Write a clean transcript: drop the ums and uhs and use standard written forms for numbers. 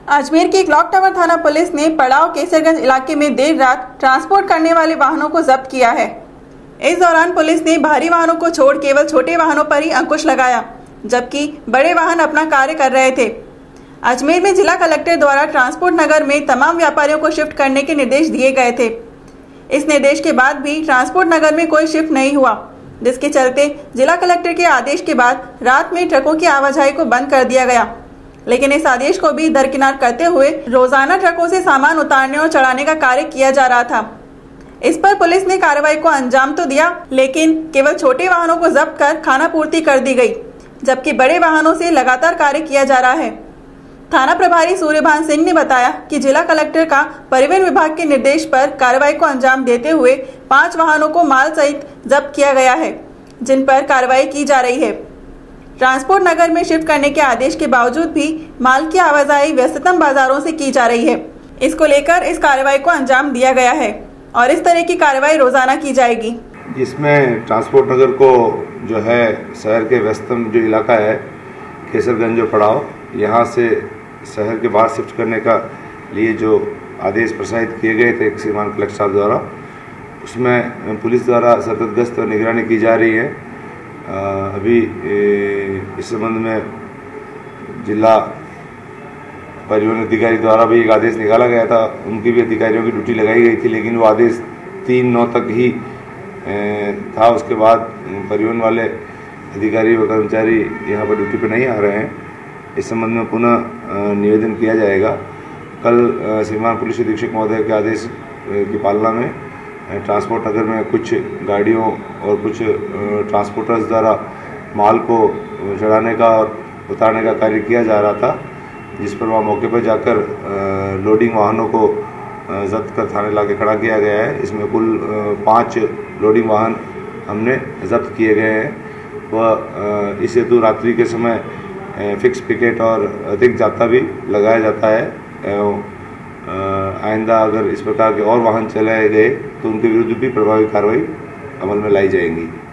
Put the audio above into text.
अजमेर की clock tower थाना police ने पड़ाव केसरगंज इलाके में देर रात ट्रांसपोर्ट करने वाले वाहनों को जब्त किया है। इस दौरान पुलिस ने भारी वाहनों को छोड़ केवल छोटे वाहनों पर ही अंकुश लगाया, जबकि बड़े वाहन अपना कार्य कर रहे थे। अजमेर में जिला कलेक्टर द्वारा ट्रांसपोर्ट नगर में तमाम व्यापारियों को शिफ्ट करने के निर्देश दिए गए थे। इस निर्देश के बाद भी ट्रांसपोर्ट नगर में कोई शिफ्ट नहीं हुआ, जिसके चलते जिला कलेक्टर के आदेश के बाद रात में ट्रकों की आवाजाही को बंद कर दिया गया। लेकिन इस आदेश को भी दरकिनार करते हुए रोजाना ट्रकों से सामान उतारने और चढ़ाने का कार्य किया जा रहा था। इस पर पुलिस ने कार्रवाई को अंजाम तो दिया, लेकिन केवल छोटे वाहनों को जब्त कर खानापूर्ति कर दी गई, जबकि बड़े वाहनों से लगातार कार्य किया जा रहा है। थाना प्रभारी सूर्यभान सिंह ने बताया कि जिला कलेक्टर का परिवहन विभाग के निर्देश पर कार्रवाई को अंजाम देते हुए 5 वाहनों को माल सहित जब्त किया गया है, जिन पर कार्रवाई की जा रही है। ट्रांसपोर्ट नगर में शिफ्ट करने के आदेश के बावजूद भी माल की आवाजाही व्यस्ततम बाजारों से की जा रही है। इसको लेकर इस कार्रवाई को अंजाम दिया गया है और इस तरह की कार्रवाई रोजाना की जाएगी। इसमें ट्रांसपोर्ट नगर को जो है शहर के व्यस्ततम जो इलाका है केसरगंज जो पड़ाव, यहाँ से शहर के बाहर शिफ्ट करने का लिए जो आदेश प्रसारित किए गए थे श्रीमान कलेक्टर साहब द्वारा, उसमें पुलिस द्वारा सतत गश्त और निगरानी की जा रही है। अभी इस संबंध में जिला परिवहन अधिकारी द्वारा भी एक आदेश निकाला गया था, उनकी भी अधिकारियों की ड्यूटी लगाई गई थी, लेकिन वो आदेश 3/9 तक ही था। उसके बाद परिवहन वाले अधिकारी व कर्मचारी यहाँ पर ड्यूटी पर नहीं आ रहे हैं। इस संबंध में पुनः निवेदन किया जाएगा। कल श्रीमान पुलिस अधीक्षक महोदय के आदेश की पालना में ट्रांसपोर्ट नगर में कुछ गाड़ियों और कुछ ट्रांसपोर्टर्स द्वारा माल को चढ़ाने का और उतारने का कार्य किया जा रहा था, जिस पर वहाँ मौके पर जाकर लोडिंग वाहनों को जब्त कर थाने लाके खड़ा किया गया है। इसमें कुल 5 लोडिंग वाहन हमने जब्त किए गए हैं। वह इस हेतु रात्रि के समय फिक्स पिकेट और अधिक जाब्ता भी लगाया जाता है। आइंदा अगर इस प्रकार के और वाहन चलाए गए तो उनके विरुद्ध भी प्रभावी कार्रवाई अमल में लाई जाएंगी।